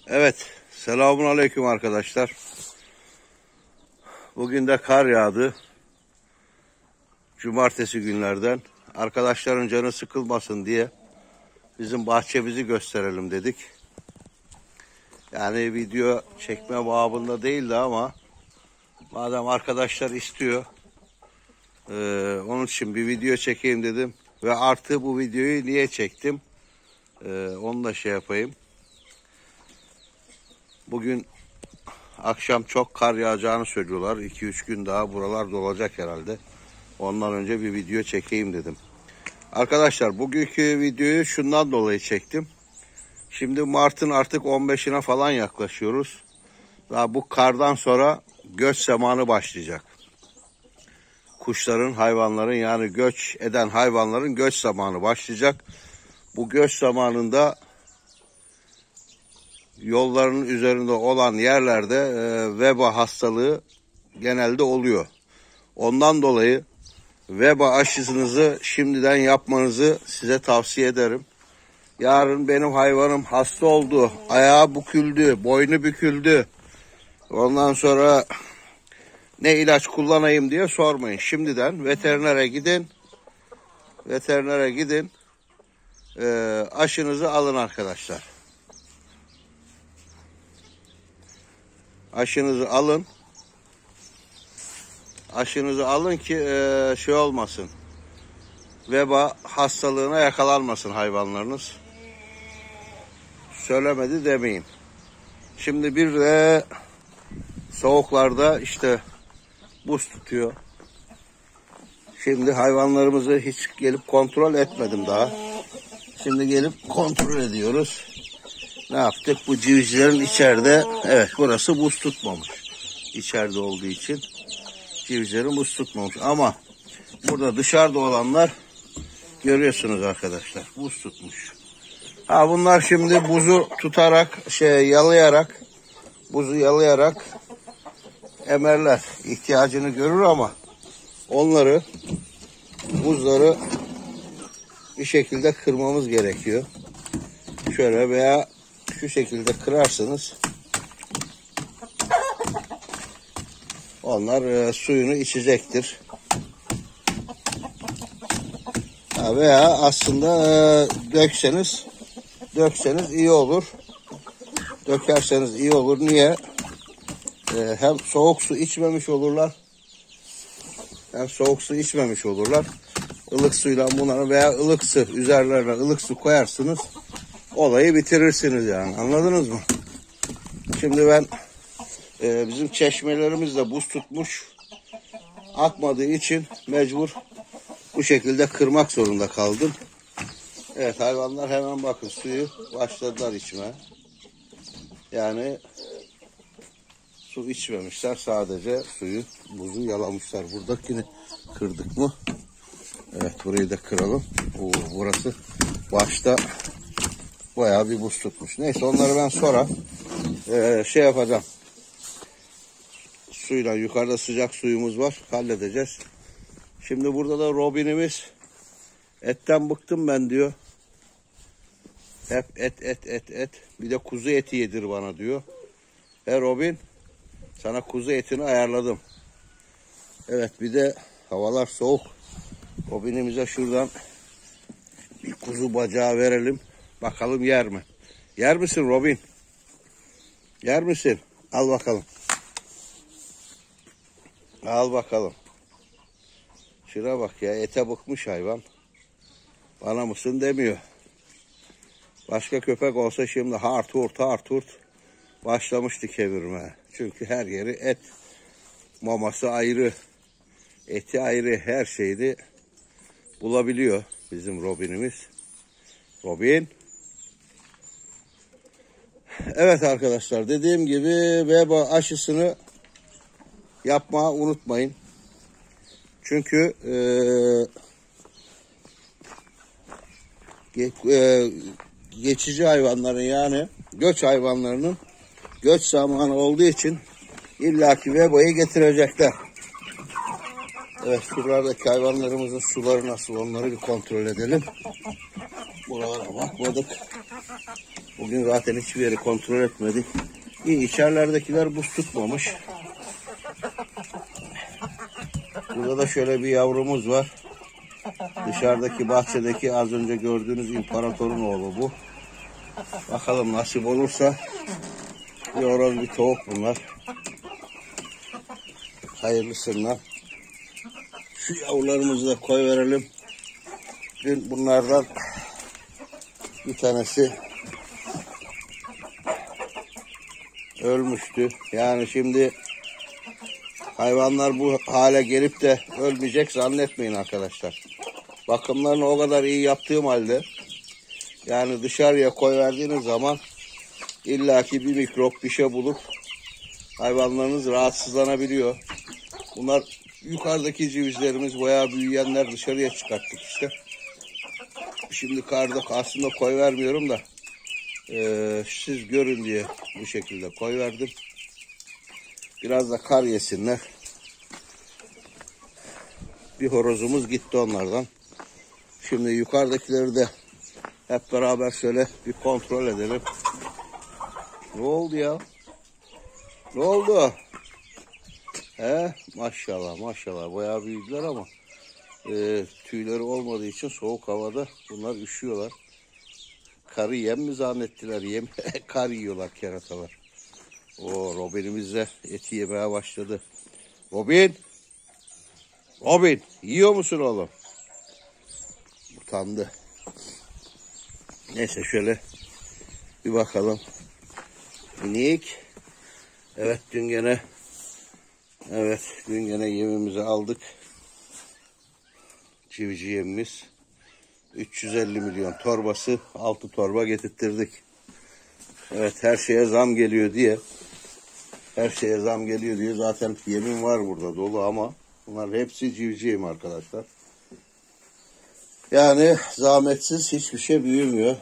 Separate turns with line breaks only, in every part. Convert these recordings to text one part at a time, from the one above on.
Evet, selamun aleyküm arkadaşlar. Bugün de kar yağdı. Cumartesi günlerden. Arkadaşların canı sıkılmasın diye bizim bahçemizi gösterelim dedik. Yani video çekme babında değildi ama madem arkadaşlar istiyor, onun için bir video çekeyim dedim. Ve artı bu videoyu niye çektim? Onu da şey yapayım. Bugün akşam çok kar yağacağını söylüyorlar. 2-3 gün daha buralar dolacak herhalde. Ondan önce bir video çekeyim dedim. Arkadaşlar bugünkü videoyu şundan dolayı çektim. Şimdi Mart'ın artık 15'ine falan yaklaşıyoruz. Daha bu kardan sonra göç zamanı başlayacak. Kuşların, hayvanların yani göç eden hayvanların göç zamanı başlayacak. Bu göç zamanında yolların üzerinde olan yerlerde veba hastalığı genelde oluyor. Ondan dolayı veba aşısınızı şimdiden yapmanızı size tavsiye ederim. Yarın benim hayvanım hasta oldu, ayağı büküldü, boynu büküldü. Ondan sonra ne ilaç kullanayım diye sormayın. Şimdiden veterinere gidin. Veterinere gidin. Aşınızı alın arkadaşlar. Aşınızı alın. Aşınızı alın ki şey olmasın. Veba hastalığına yakalanmasın hayvanlarınız. Söylemedi demeyin. Şimdi bir de soğuklarda işte buz tutuyor. Şimdi hayvanlarımızı hiç gelip kontrol etmedim daha. Şimdi gelip kontrol ediyoruz. Ne yaptık? Bu civcivlerin içeride, evet burası buz tutmamış. İçeride olduğu için civcivlerin buz tutmamış. Ama burada dışarıda olanlar görüyorsunuz arkadaşlar. Buz tutmuş. Ha bunlar şimdi buzu tutarak, yalayarak, buzu yalayarak emerler. İhtiyacını görür ama onları, buzları bir şekilde kırmamız gerekiyor. Şöyle veya şu şekilde kırarsanız onlar suyunu içecektir. Veya aslında dökseniz iyi olur. Dökerseniz iyi olur. Niye? Hem soğuk su içmemiş olurlar. Hem soğuk su içmemiş olurlar. Ilık suyla bunları veya ılık su üzerlerine ılık su koyarsınız. Olayı bitirirsiniz yani. Anladınız mı? Şimdi ben bizim çeşmelerimiz de buz tutmuş. Akmadığı için mecbur bu şekilde kırmak zorunda kaldım. Evet hayvanlar hemen bakın suyu başladılar içmeye. Yani su içmemişler, sadece buzu yalamışlar. Buradakini kırdık mı? Evet burayı da kıralım. Burası başta bayağı bir buz tutmuş. Neyse onları ben sonra şey yapacağım. Suyla yukarıda sıcak suyumuz var. Halledeceğiz. Şimdi burada da Robin'imiz etten bıktım ben diyor. Hep et. Bir de kuzu eti yedir bana diyor. Robin sana kuzu etini ayarladım. Evet bir de havalar soğuk. Robin'imize şuradan bir kuzu bacağı verelim. Bakalım yer mi? Yer misin Robin? Yer misin? Al bakalım. Al bakalım. Şuna bak ya, ete bıkmış hayvan. Bana mısın demiyor. Başka köpek olsa şimdi hart hurt başlamıştı kevirmeye. Çünkü her yeri et. Maması ayrı. Eti ayrı, her şeyi bulabiliyor bizim Robin'imiz. Robin. Evet arkadaşlar, dediğim gibi veba aşısını yapmayı unutmayın. Çünkü geçici hayvanların yani göç hayvanlarının göç zamanı olduğu için illaki vebayı getirecekler. Evet şuralardaki hayvanlarımızın suları nasıl, onları bir kontrol edelim. Buralara bakmadık. Bugün zaten hiçbir yeri kontrol etmedik. İyi, içerilerdekiler buz tutmamış. Burada da şöyle bir yavrumuz var. Dışarıdaki bahçedeki az önce gördüğünüz imparatorun oğlu bu. Bakalım nasip olursa bir horoz bir tavuk bunlar. Hayırlısından. Şu yavrularımızı da koy verelim. Dün bunlardan bir tanesi ölmüştü. Yani şimdi hayvanlar bu hale gelip de ölmeyecek zannetmeyin arkadaşlar. Bakımlarını o kadar iyi yaptığım halde, yani dışarıya koy verdiğiniz zaman illaki bir mikrop, bir şey bulup hayvanlarınız rahatsızlanabiliyor. Bunlar yukarıdaki civizlerimiz, bayağı büyüyenler, dışarıya çıkarttık işte. Şimdi karda aslında koy vermiyorum da siz görün diye bu şekilde koy verdim. Biraz da kar yesinler. Bir horozumuz gitti onlardan. Şimdi yukarıdakileri de hep beraber şöyle bir kontrol edelim. Ne oldu ya? Ne oldu? Maşallah maşallah bayağı büyüdüler ama tüyleri olmadığı için soğuk havada bunlar üşüyorlar. Karı yem mi zannettiler? Yem kar yiyorlar keratalar. O Robin'imiz de eti yemeye başladı. Robin! Robin! Yiyor musun oğlum? Utandı. Neyse şöyle bir bakalım. Minik. Evet dün gene yemimizi aldık. Civciv yemimiz. 350 milyon torbası, 6 torba getirttirdik. Evet, her şeye zam geliyor diye. Zaten yemin var burada dolu ama bunlar hepsi civciv yemi arkadaşlar. Yani zahmetsiz hiçbir şey büyümüyor.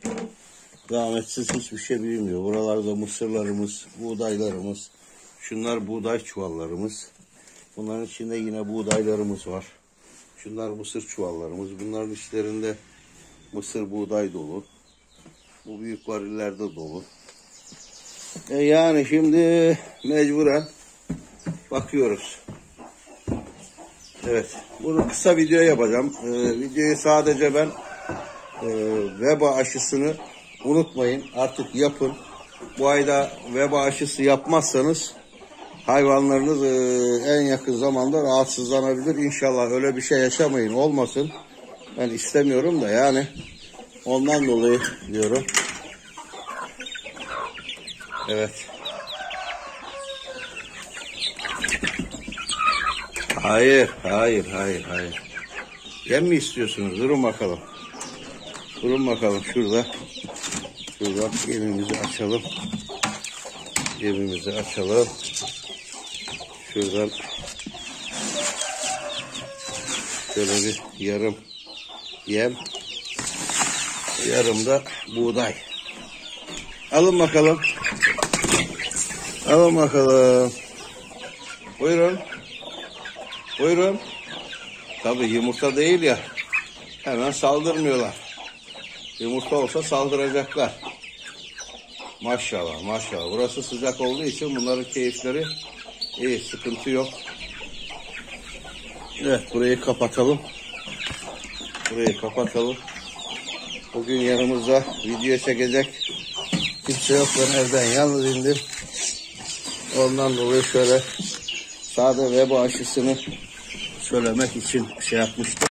Buralarda mısırlarımız, buğdaylarımız. Şunlar buğday çuvallarımız. Bunların içinde yine buğdaylarımız var. Şunlar mısır çuvallarımız. Bunların içlerinde mısır buğday dolu. Bu büyük varillerde dolu. Yani şimdi mecburen bakıyoruz. Evet. Bunu kısa video yapacağım. Videoyu sadece ben veba aşısını unutmayın. Artık yapın. Bu ayda veba aşısı yapmazsanız hayvanlarınız en yakın zamanda rahatsızlanabilir. İnşallah öyle bir şey yaşamayın, olmasın. Ben istemiyorum da yani ondan dolayı diyorum. Evet. Hayır. Yem mi istiyorsunuz? Durun bakalım. Şurada yemimizi açalım. Şuradan şöyle bir yarım yem, yarım da buğday. Alın bakalım. Buyurun. Tabii yumurta değil ya. Hemen saldırmıyorlar. Yumurta olsa saldıracaklar. Maşallah. Burası sıcak olduğu için bunların keyifleri iyi, sıkıntı yok. Evet, burayı kapatalım. Bugün yanımızda video çekecek kimse yok. Ben evden yalnız indim. Ondan dolayı şöyle sade veba aşısını söylemek için şey yapmıştım.